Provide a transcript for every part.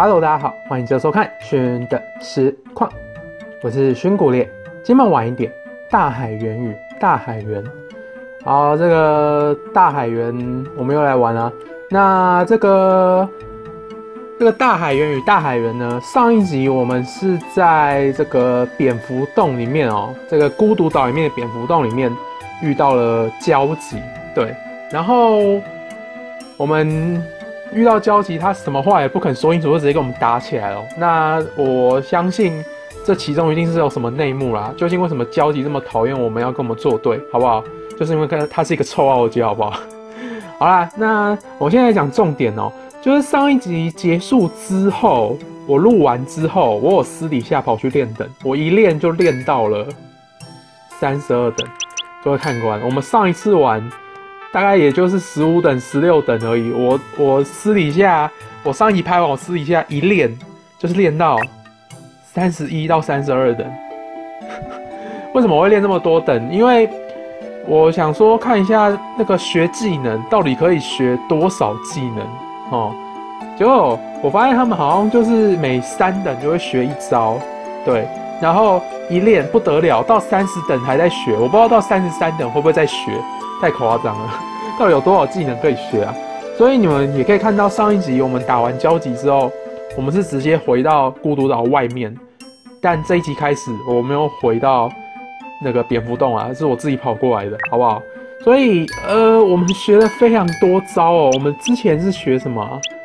Hello， 大家好，欢迎继续收看勋的实况，我是勋古烈。今晚晚一点，大海猿与大海猿。好，这个大海猿我们又来玩了。那这个大海猿与大海猿呢？上一集我们是在这个蝙蝠洞里面哦，这个孤独岛里面的蝙蝠洞里面遇到了交集，对，然后我们遇到交集，他什么话也不肯说清楚，就直接跟我们打起来了。那我相信这其中一定是有什么内幕啦。究竟为什么交集这么讨厌我们，要跟我们作对，好不好？就是因为他是一个臭傲娇，好不好？好啦，那我现在讲重点哦，就是上一集结束之后，我录完之后，我有私底下跑去练等，我一练就练到了32等。各位看官，我们上一次玩大概也就是15等、16等而已。我私底下，我上一集拍完，我私底下一练就是练到31到32等。为什么我会练这么多等？因为我想说看一下那个学技能到底可以学多少技能哦。结果我发现他们好像就是每3等就会学一招，对，然后一练不得了，到30等还在学，我不知道到33等会不会再学。太夸张了，到底有多少技能可以学啊？所以你们也可以看到上一集我们打完交集之后，我们是直接回到孤独岛外面，但这一集开始我没有回到那个蝙蝠洞啊，是我自己跑过来的，好不好？所以我们学了非常多招哦。我们之前是学什么？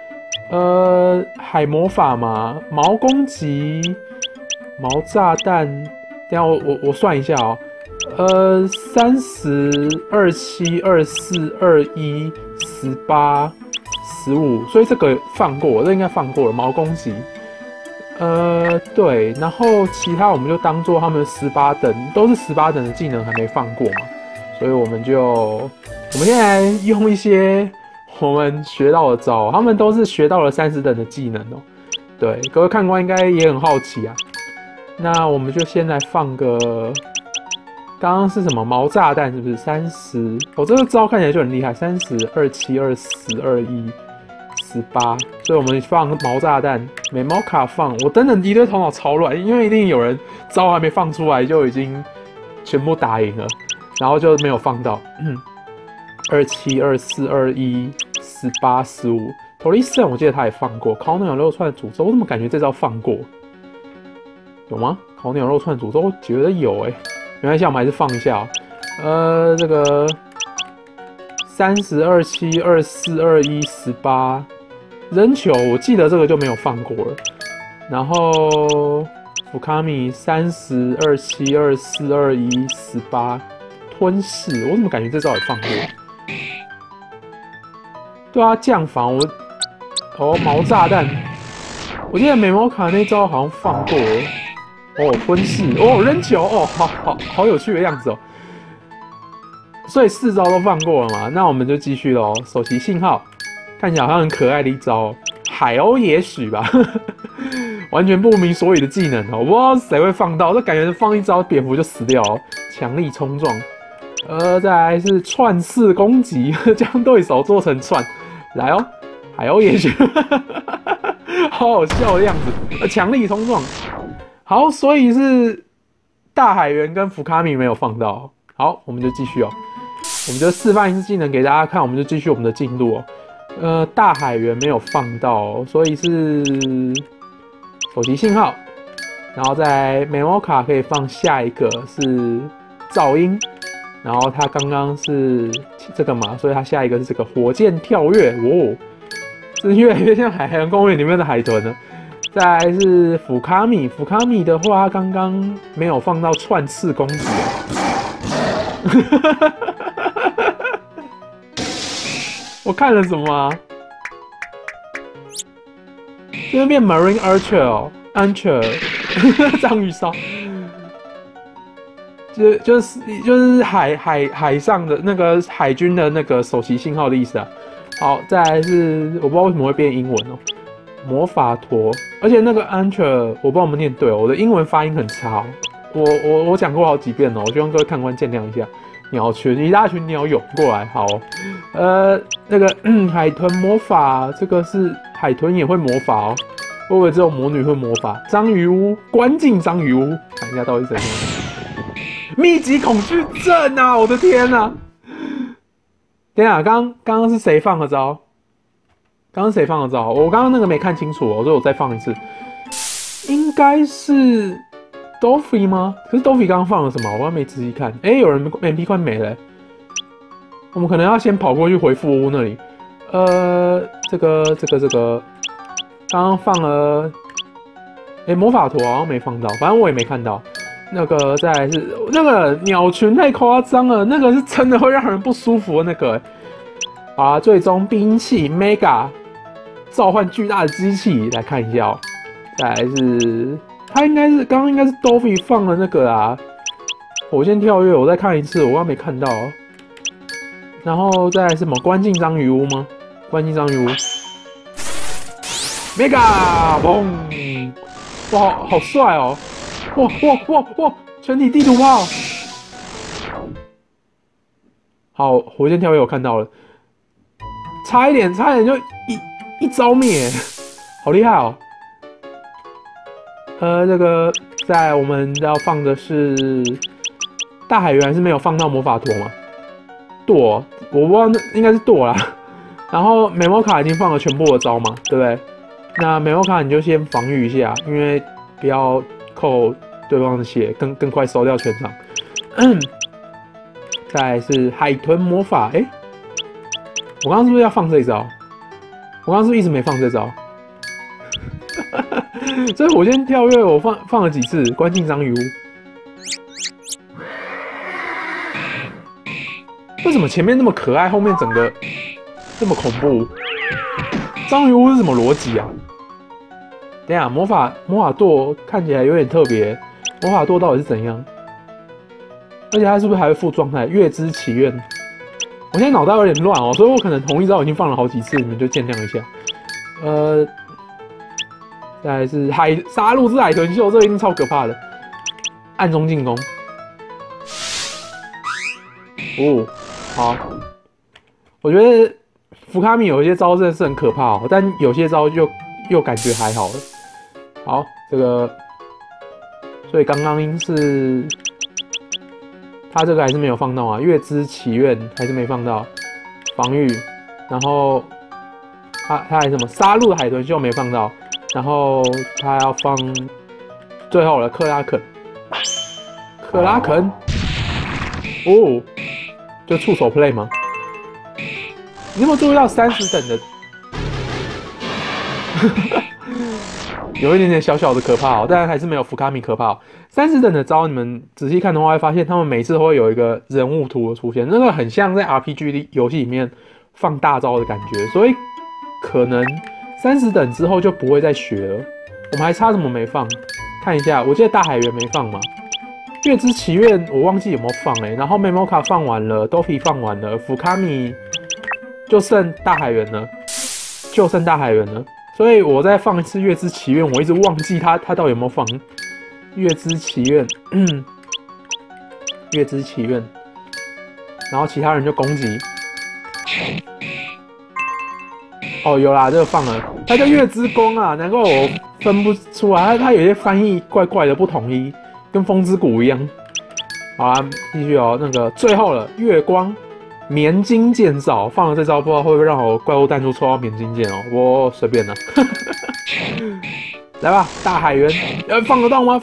海魔法嘛，毛攻击、毛炸弹。等一下我算一下哦。30、27、24、21、18、15，所以这个放过，这应该放过了。毛攻击，对，然后其他我们就当做他们18等，都是18等的技能还没放过嘛，所以我们现在用一些我们学到的招，他们都是学到了30等的技能哦。对，各位看官应该也很好奇啊。那我们就先来放个。刚刚是什么毛炸弹？是不是30？我这个招看起来就很厉害，30、27、24、21、18。所以我们放毛炸弹，美猫卡放。我等等一堆头脑超乱，因为一定有人招还没放出来就已经全部打赢了，然后就没有放到。27、24、21、18、15。头利圣我记得他也放过。烤鸟肉串诅咒，我怎么感觉这招放过？有吗？烤鸟肉串诅咒，我觉得有欸。没关系，我们还是放一下哦。这个30、27、24、21、18扔球，我记得这个就没有放过了。然后福卡米30、27、24、21、18吞噬，我怎么感觉这招也放过？对啊，降防毛炸弹，我记得美猫卡那招好像放过了。吞噬扔球好有趣的样子哦。所以4招都放过了嘛，那我们就继续喽。首席信号看起来好像很可爱的一招，海鸥也许吧，完全不明所以的技能哦，我不知道谁会放到，这感觉放一招蝙蝠就死掉哦。强力冲撞，再来是串式攻击，将对手做成串，来哦，海鸥也许，好好笑的样子，强力冲撞。好，所以是大海猿跟福卡米没有放到。好，我们就继续哦。我们就示范一次技能给大家看，我们就继续我们的进度哦。大海猿没有放到，所以是手机信号，然后在美猫卡可以放下一个是噪音，然后它刚刚是这个嘛，所以它下一个是这个火箭跳跃。这越来越像海洋公园里面的海豚了。再来是福卡米的话，他刚刚没有放到串刺攻击。我看了什么啊？这边变 Marine Archer 哦 ，Archer 章鱼烧，就是海上的那个海军的那个首席信号的意思啊。好，再来是我不知道为什么会变英文哦。魔法陀，而且那个 Ancher 我不知道我们念对哦，我的英文发音很差哦。我讲过好几遍哦，我希望各位看官见谅一下。鸟群，一大群鸟涌过来，好哦，那个海豚魔法，这个是海豚也会魔法哦。 我以为只有魔女会魔法。章鱼屋，关进章鱼屋，看一下到底是怎样。密集恐惧症啊！我的天啊！等一下，刚刚是谁放的招？刚刚谁放的招？我刚刚那个没看清楚哦，所以我再放一次。应该是 Doffy 吗？可是 Doffy 刚刚放了什么？我还没仔细看。有人 MP 快没了。我们可能要先跑过去回复屋那里。这个，刚刚放了，魔法图好像没放到，反正我也没看到。那个再来是那个鸟群太夸张了，那个是真的会让人不舒服的那个。好啦，最终兵器 Mega 召唤巨大的机器，来看一下哦。再来是，他刚刚应该是 Doffy 放了那个啊。我先跳跃，我再看一次，我刚没看到。然后再来是什么？关进章鱼屋吗？关进章鱼屋 ，Mega 嘣！哇，好帅哦！哇！全体地图炮！好，火箭跳跃我看到了，差一点就一招灭，好厉害哦！这个在我们要放的是大海猿，还是没有放到魔法陀吗？舵，我不知道，那应该是舵啦。然后美莫卡已经放了全部的招嘛，对不对？那美莫卡你就先防御一下，因为不要扣对方的血，更快收掉全场。再来是海豚魔法，我刚刚是不是要放这一招？我刚刚是不是一直没放这招？所以火箭跳跃我放了几次？关进章鱼屋。为什么前面那么可爱，后面整个这么恐怖？章鱼屋是什么逻辑啊？等一下，魔法舵看起来有点特别，魔法舵到底是怎样？而且它是不是还会附状态？月之祈愿。我现在脑袋有点乱哦，所以我可能同一招已经放了好几次，你们就见谅一下。再来是杀戮之海豚秀，这个一定超可怕的。暗中进攻。好。我觉得福卡米有一些招真的是很可怕哦，但有些招又感觉还好了。好，这个，所以刚刚是他这个还是没有放到啊，月之祈愿还是没放到，防御，然后他还什么杀戮的海豚秀没放到，然后他要放最后了克拉肯，就触手 play 吗？你有没有注意到30等的？有一点点小小的可怕哦，但还是没有福卡米可怕哦。30等的招，你们仔细看的话，会发现他们每次都会有一个人物图的出现，那个很像在 RPG 游戏里面放大招的感觉，所以可能30等之后就不会再学了。我们还差什么没放？看一下，我记得大海猿没放嘛。月之祈愿我忘记有没有放然后 Memoka 放完了 ，Doffy 放完了，福卡米就剩大海猿了，所以我再放一次月之祈愿，我一直忘记他到底有没有放月之祈愿，月之祈愿，然后其他人就攻击。有啦，这个放了，它叫月之光啊，难怪我分不出来，它有些翻译怪怪的不统一。跟风之谷一样。好啦，继续哦。那个最后了，月光棉金剑罩，放了这招，不知道会不会让我怪物弹珠抽到棉金剑哦？我随便啦。来吧，大海猿，放得到吗？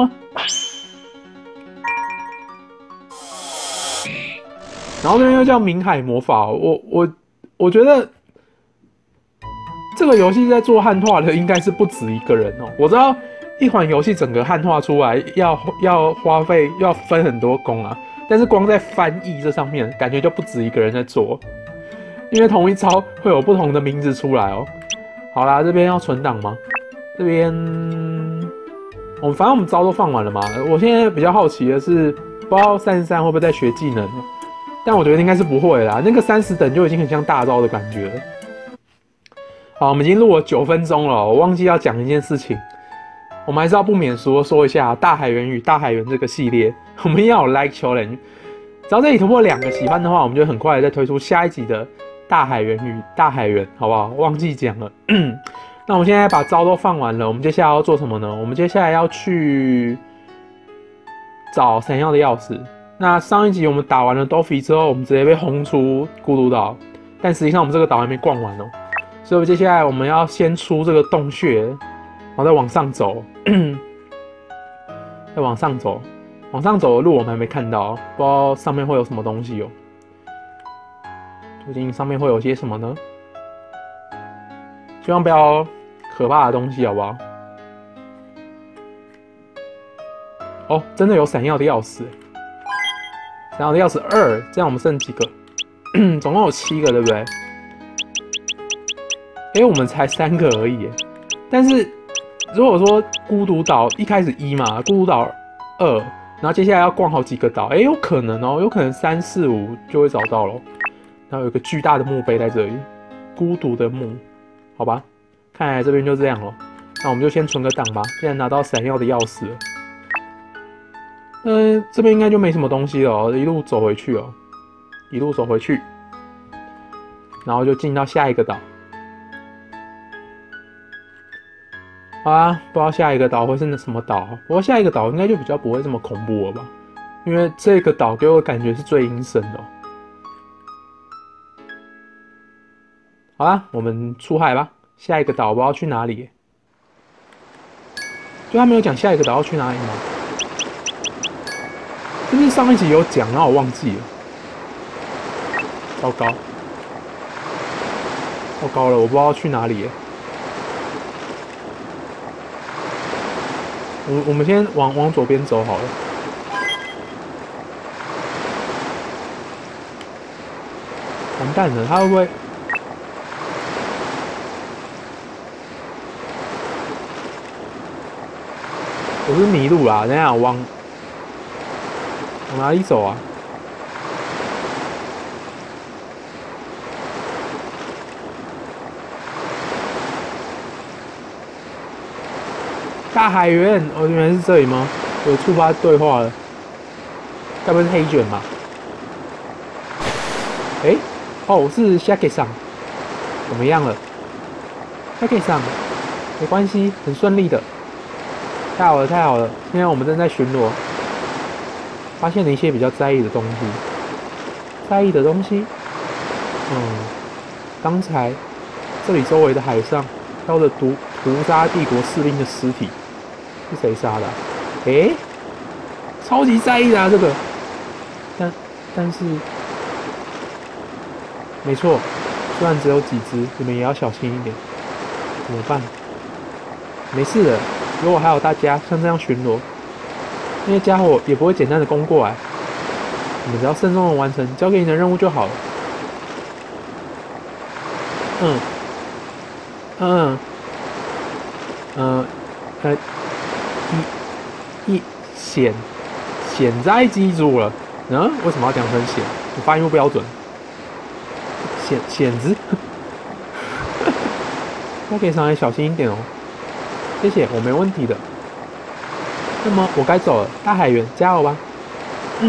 然后这边又叫明海魔法，我觉得这个游戏在做汉化的应该是不止一个人哦。我知道。一款游戏整个汉化出来要花费要分很多工啊，但是光在翻译这上面，感觉就不止一个人在做，因为同一招会有不同的名字出来哦。好啦，这边要存档吗？这边反正我们招都放完了嘛。我现在比较好奇的是，不知道33会不会在学技能，但我觉得应该是不会啦。那个30等就已经很像大招的感觉了。好，我们已经录了9分钟了，我忘记要讲一件事情。我们还是要不免俗的说一下大海猿与大海猿这个系列，我们要有 like challenge。只要这里突破2个喜欢的话，我们就很快再推出下一集的大海猿与大海猿，好不好？忘记讲了。 那我们现在把招都放完了，我们接下来要做什么呢？我们接下来要去找闪耀的钥匙。那上一集我们打完了 Doffy 之后，我们直接被轰出孤独岛，但实际上我们这个岛还没逛完哦。所以接下来我们要先出这个洞穴，然后再往上走，再往上走。往上走的路我们还没看到，不知道上面会有什么东西哦。究竟上面会有些什么呢？希望不要可怕的东西，好不好？哦，真的有闪耀的钥匙，闪耀的钥匙2，这样我们剩几个？总共有7个，对不对？我们才3个而已。但是如果说孤独岛一开始1嘛，孤独岛2，然后接下来要逛好几个岛，有可能哦，有可能3、4、5就会找到咯。然后有一个巨大的墓碑在这里，孤独的墓，好吧，看来这边就这样了。那我们就先存个档吧，既然拿到闪耀的钥匙了。这边应该就没什么东西了哦，一路走回去哦，一路走回去，然后就进到下一个岛。好啊，不知道下一个岛会是什么岛，不过下一个岛应该就比较不会这么恐怖了吧，因为这个岛给我感觉是最阴森的哦。好啦，我们出海吧。下一个岛不知道去哪里，就他没有讲下一个岛要去哪里吗？是不是上一集有讲，然后我忘记了？糟糕，糟糕了，我不知道去哪里耶。我们先往左边走好了。完蛋了，他会不会？我是迷路啦，等一下往哪里走啊？大海原，哦，原来是这里吗？有触发对话了，该不会是黑卷吧？哦，是 Shaki 上，怎么样了 ？Shaki 上，没关系，很顺利的。太好了，太好了！现在我们正在巡逻，发现了一些比较在意的东西。在意的东西，刚才这里周围的海上飘着屠杀帝国士兵的尸体，是谁杀的啊？超级在意的啊，这个。但是，没错，虽然只有几只，你们也要小心一点。怎么办？没事的。有我还有大家像这样巡逻，那些家伙也不会简单的攻过来，你们只要慎重的完成交给你的任务就好了。险在记住了。为什么要讲成险？你发音不标准。险子，那可以稍微小心一点哦。谢谢，我没问题的。那么我该走了，大海员，加油吧。前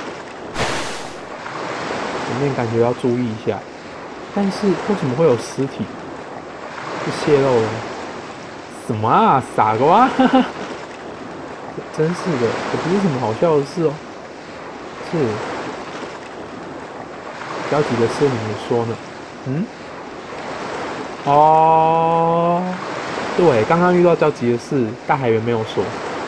面感觉要注意一下，但是为什么会有尸体？是泄露了？什么啊，傻瓜！真是的，这不是什么好笑的事哦。是，焦急的事你没说呢。哦。对，刚刚遇到焦急的事，大海员没有说。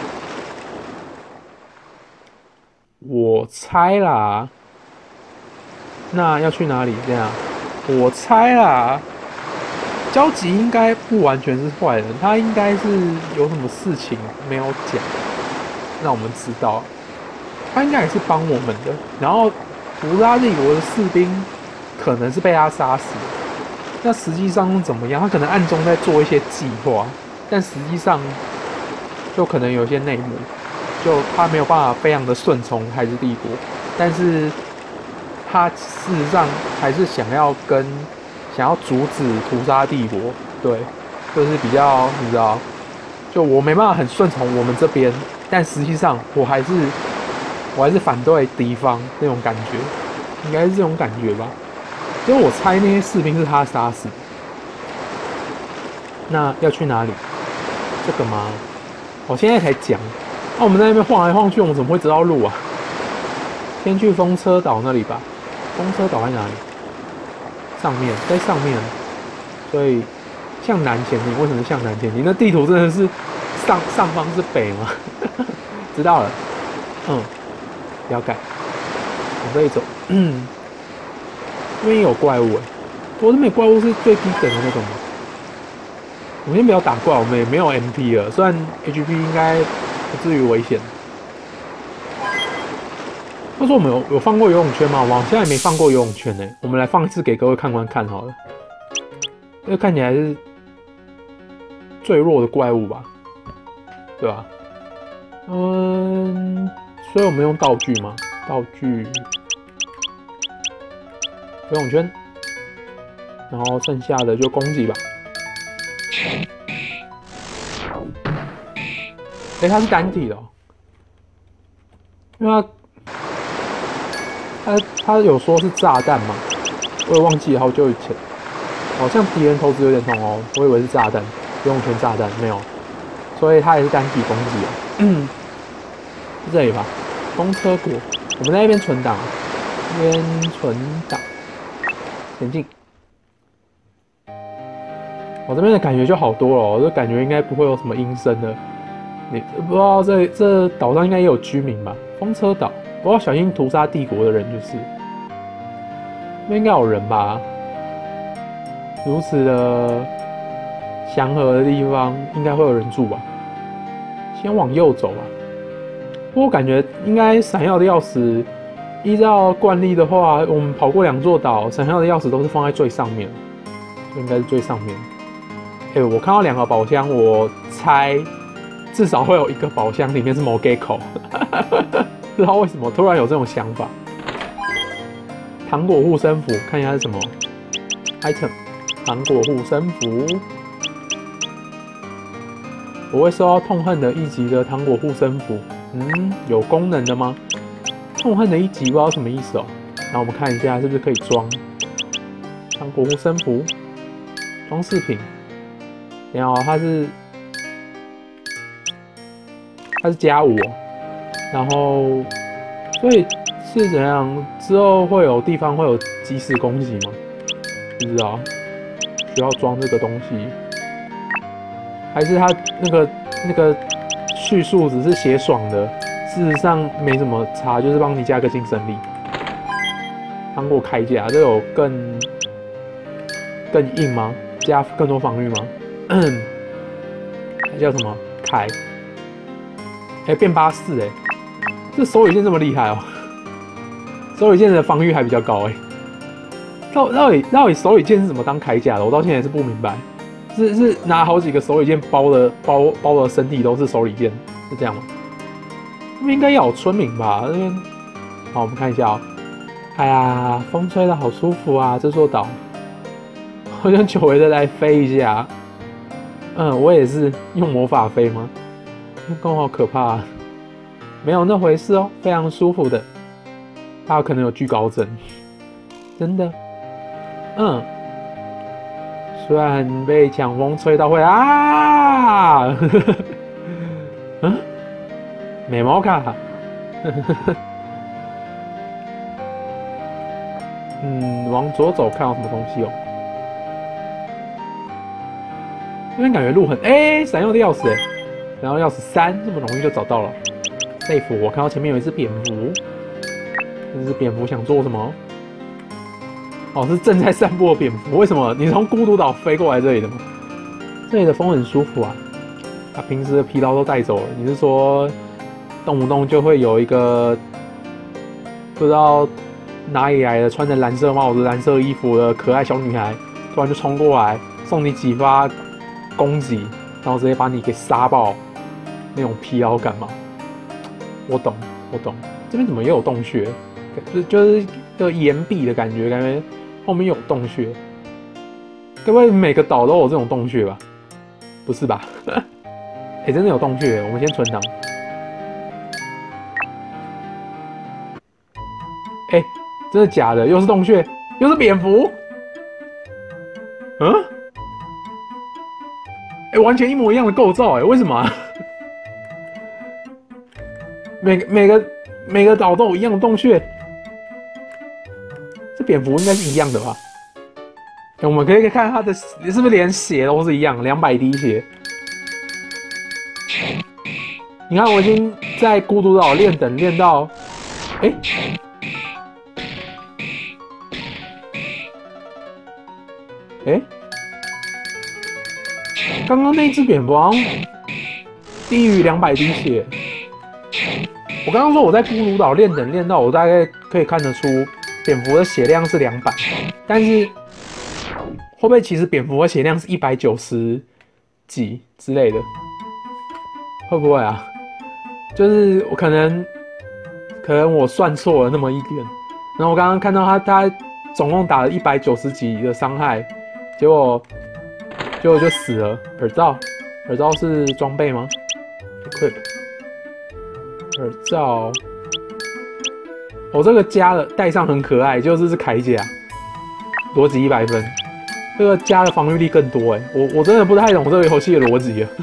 我猜啦，那要去哪里？这样，我猜啦，焦急应该不完全是坏人，他应该是有什么事情没有讲，让我们知道。他应该也是帮我们的。然后，图拉帝国的士兵可能是被他杀死的。那实际上怎么样？他可能暗中在做一些计划，但实际上就可能有一些内幕，就他没有办法非常的顺从海之帝国，但是他事实上还是想要阻止屠杀帝国，对，就是比较你知道，就我没办法很顺从我们这边，但实际上我还是反对敌方那种感觉，应该是这种感觉吧。所以我猜那些士兵是他杀死的。 那要去哪里？这个吗？我现在才讲。那我们在那边晃来晃去，我们怎么会知道路啊？先去风车岛那里吧。风车岛在哪里？上面，在上面。所以向南前进。为什么向南前进？那地图真的是上方是北吗？知道了。了解。往这里走。这边有怪物哎。我这边怪物是最低等的那种吗？我们先不要打怪，我们也没有 MP 了。虽然 HP 应该不至于危险。话说我们有放过游泳圈吗？我好像也没放过游泳圈呢。我们来放一次给各位看好了。这个看起来是最弱的怪物吧？对吧？所以我们用道具吗？道具游泳圈，然后剩下的就攻击吧。它是单体的因为他有说是炸弹嘛，我也忘记了好久以前，好像敌人投掷有点痛哦，我以为是炸弹，游泳圈炸弹没有，所以它也是单体攻击是这里吧？风车国，我们在那边存档，这边存档，前进。我这边的感觉就好多了，我就感觉应该不会有什么阴森的。你不知道这岛上应该也有居民吧？风车岛，不要小心屠杀帝国的人就是。那应该有人吧？如此的祥和的地方，应该会有人住吧？先往右走吧。不过我感觉应该闪耀的钥匙，依照惯例的话，我们跑过2座岛，闪耀的钥匙都是放在最上面，就应该是最上面。我看到2个宝箱，我猜至少会有1个宝箱里面是某 gay 口，不知道为什么突然有这种想法。糖果护身符，看一下是什么 item。糖果护身符，我会收到痛恨的1级的糖果护身符。有功能的吗？痛恨的1级不知道什么意思哦。那我们看一下是不是可以装糖果护身符装饰品。然后它是+5，然后所以是怎样？之后会有地方会有即时攻击吗？不知道，需要装这个东西，还是它那个叙述只是写爽的，事实上没什么差，就是帮你加个精神力。糖果铠甲，这有更硬吗？加更多防御吗？叫什么铠？变84这手里剑这么厉害哦！手里剑的防御还比较高到底手里剑是怎么当铠甲的？我到现在也是不明白。是拿好几个手里剑包的身体都是手里剑，是这样吗？那边应该要有村民吧？那边好，我们看一下哎呀，风吹得好舒服啊！这座岛，好想久违的来飞一下。我也是用魔法飞吗？刚好可怕没有那回事哦，非常舒服的。他有可能有惧高症，真的。虽然被强风吹到会美毛卡。往左走看有什么东西哦。这边感觉路很闪耀的钥匙然后钥匙3这么容易就找到了。safe， 我看到前面有一只蝙蝠，这只蝙蝠想做什么？是正在散步的蝙蝠。为什么？你从孤独岛飞过来这里的吗？这里的风很舒服啊，把平时的疲劳都带走了。你是说动不动就会有一个不知道哪里来的穿着蓝色帽子、蓝色衣服的可爱小女孩，突然就冲过来送你几发攻击，然后直接把你给杀爆，那种疲劳感吗？我懂。这边怎么又有洞穴？就是个岩壁的感觉，感觉后面有洞穴。该不会每个岛都有这种洞穴吧？不是吧？真的有洞穴，我们先存档。真的假的？又是洞穴，又是蝙蝠。 完全一模一样的构造，为什么啊？每个岛都有一样的洞穴，这蝙蝠应该是一样的吧？我们可以看它的是不是连血都是一样，200滴血。你看，我已经在孤独岛练等练到，刚刚那只蝙蝠好像低于200滴血。我刚刚说我在孤独岛练等练到，我大概可以看得出蝙蝠的血量是200，但是会不会其实蝙蝠的血量是190几之类的？会不会啊？就是我可能我算错了那么一点，然后我刚刚看到他总共打了190几的伤害，结果就死了。耳罩是装备吗 ？Equip 耳罩，这个加了戴上很可爱，就是铠甲，逻辑100分。这个加的防御力更多我真的不太懂这个游戏的逻辑了。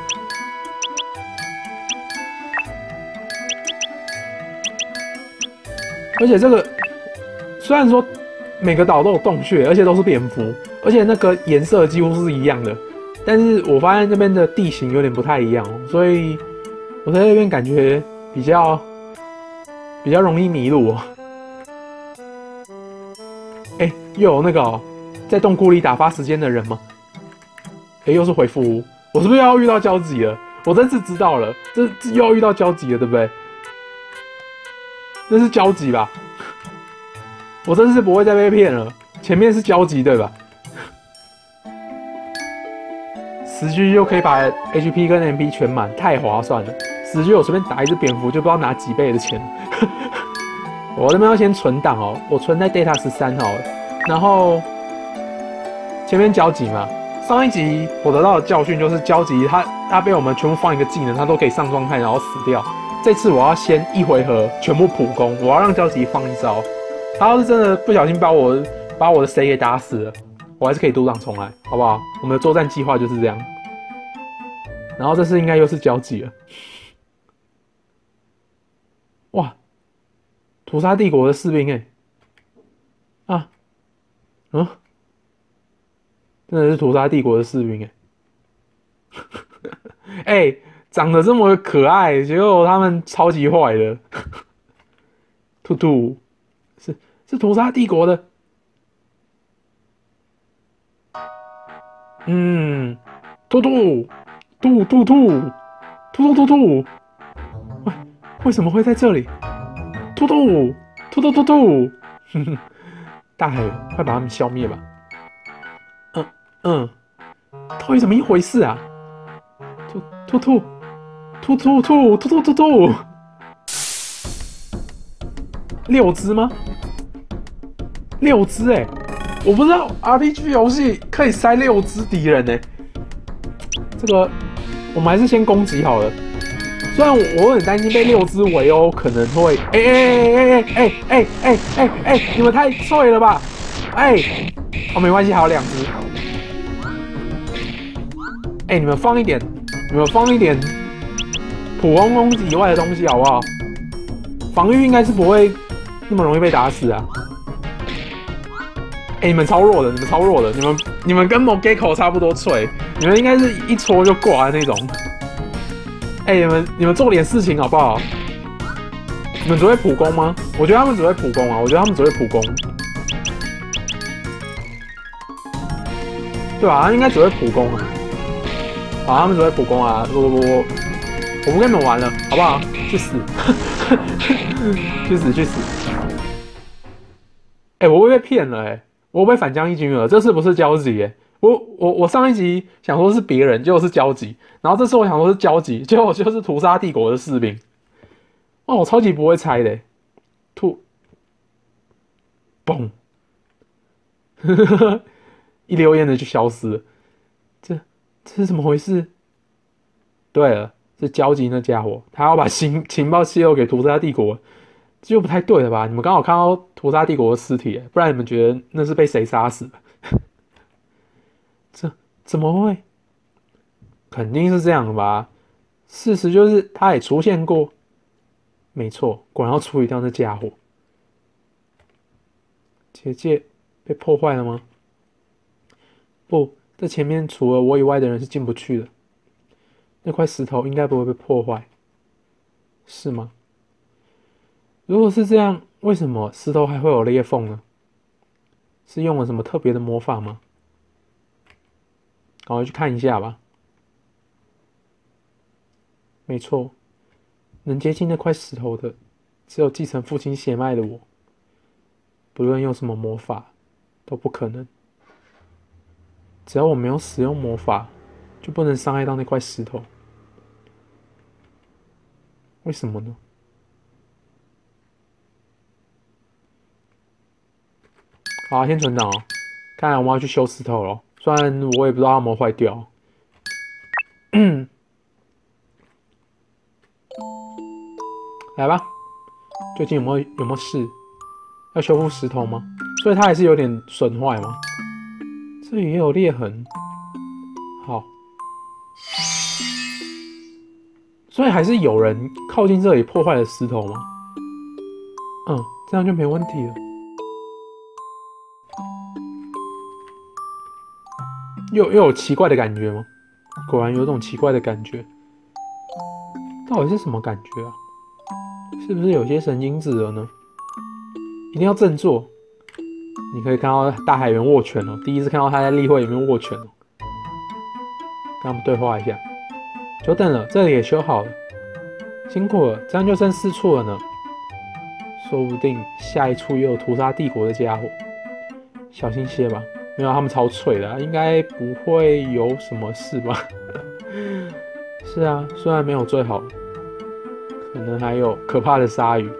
而且这个虽然说每个岛都有洞穴，而且都是蝙蝠，而且那个颜色几乎是一样的，但是我发现这边的地形有点不太一样，所以我在这边感觉比较容易迷路又有那个在洞窟里打发时间的人吗？又是回复屋，我是不是要遇到交集了？我这次知道了，这又要遇到交集了，对不对？那是交集吧？我这次不会再被骗了。前面是交集对吧？10G 就可以把 HP 跟 MP 全满，太划算了。10G 我随便打一只蝙蝠就不知道拿几倍的钱。我这边要先存档我存在 Data 13好了。然后前面交集嘛，上一集我得到的教训就是交集他被我们全部放一个技能，他都可以上状态然后死掉。这次我要先一回合全部普攻，我要让交集放一招。他要是真的不小心把我的谁给打死了，我还是可以读档重来，好不好？我们的作战计划就是这样。然后这次应该又是交集了。哇，屠杀帝国的士兵真的是屠杀帝国的士兵长得这么可爱，结果他们超级坏的。兔兔是屠杀帝国的，兔，为什么会在这里？兔，大海，快把他们消灭吧！到底怎么一回事啊？兔，六只吗？6只我不知道 RPG 游戏可以塞6只敌人这个我们还是先攻击好了。虽然我很担心被6只围殴可能会你们太脆了吧没关系，还有2只你们放一点普攻攻击以外的东西好不好？防御应该是不会那么容易被打死啊！你们超弱的，你们跟 Mogeko 差不多脆，你们应该是一戳就挂的那种。你们做点事情好不好？你们只会普攻吗？我觉得他们只会普攻啊，对吧？他应该只会普攻啊。好，他们只会普攻啊！我不跟你们玩了，好不好？去死！去死！我会被骗了我被反将一军了。这次不是交集我上一集想说是别人，结果是交集，然后这次我想说是交集，结果就是屠杀帝国的士兵。哇，我超级不会猜的嘣，一溜烟的就消失了。这是怎么回事？对了，是交集那家伙，他要把情报泄露给屠杀帝国，这就不太对了吧？你们刚好看到屠杀帝国的尸体不然你们觉得那是被谁杀死的？这怎么会？ 肯定是这样的吧？事实就是他也出现过，没错，果然要处理掉那家伙。结界被破坏了吗？不，这前面除了我以外的人是进不去的。那块石头应该不会被破坏，是吗？如果是这样，为什么石头还会有裂缝呢？是用了什么特别的魔法吗？赶快去看一下吧。没错，能接近那块石头的，只有继承父亲血脉的我。不论用什么魔法，都不可能。只要我没有使用魔法，就不能伤害到那块石头。为什么呢？好，先存档哦。看来我们要去修石头了，虽然我也不知道它有没有坏掉。来吧，最近有没有事？要修复石头吗？所以它还是有点损坏吗？这里也有裂痕。好，所以还是有人靠近这里破坏了石头吗？这样就没问题了。又有奇怪的感觉吗？果然有种奇怪的感觉。到底是什么感觉啊？是不是有些神经质了呢？一定要振作。你可以看到大海猿握拳哦，第一次看到他在例会里面握拳哦。跟他们对话一下。久等了，这里也修好了，辛苦了，这样就剩4处了呢。说不定下一处又有屠杀帝国的家伙，小心些吧。没有，他们超脆的，应该不会有什么事吧？是啊，虽然没有最好，可能还有可怕的鲨鱼。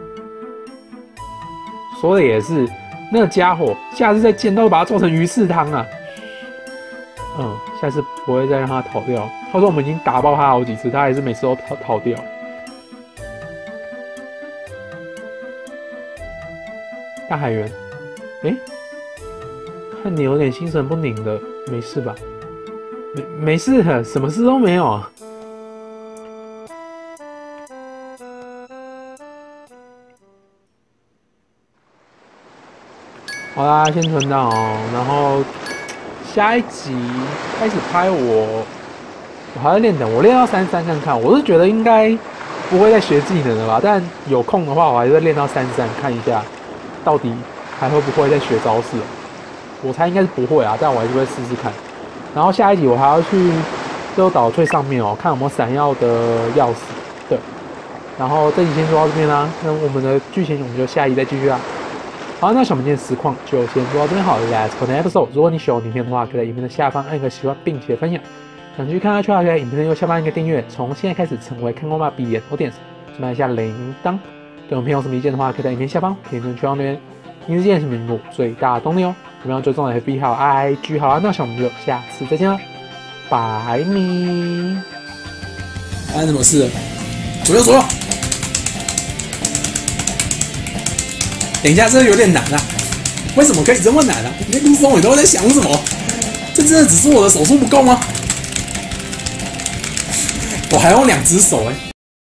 说的也是，那个家伙下次再见到把它做成鱼翅汤啊！下次不会再让他逃掉。他说我们已经打爆他好几次，他还是每次都逃掉。大海猿，看你有点心神不宁的，没事吧？没事的，什么事都没有啊。好啦，先存档哦，然后下一集开始拍我还在练等，我练到33看看。我是觉得应该不会再学技能了吧，但有空的话，我还是会练到33看一下，到底还会不会再学招式。我猜应该是不会啊，但我还是会试试看。然后下一集我还要去热岛最上面哦，看有没有闪耀的钥匙。对，然后这集先说到这边啦，那我们的剧情我们就下一集再继续啦。好，那小明今天实况就先说到这边好了 ，Let's go to episode。如果你喜欢影片的话，可以在影片的下方按一个喜欢并且分享。想继续看下去的话，可以在影片的右下方按一个订阅。从现在开始成为看过吗？闭眼 audience， 顺便按下铃铛。对影片有什么意见的话，可以在影片下方评论区留言。你的意见是屏幕最大的动力哦。我们要追踪的 FB 还有 IG。好了，那小明就下次再见了，拜你。 发生什么事了？左右左右。等一下，这有点难啊！为什么可以这么难啊？你陆松，你都在想什么？这真的只是我的手速不够吗？我还用2只手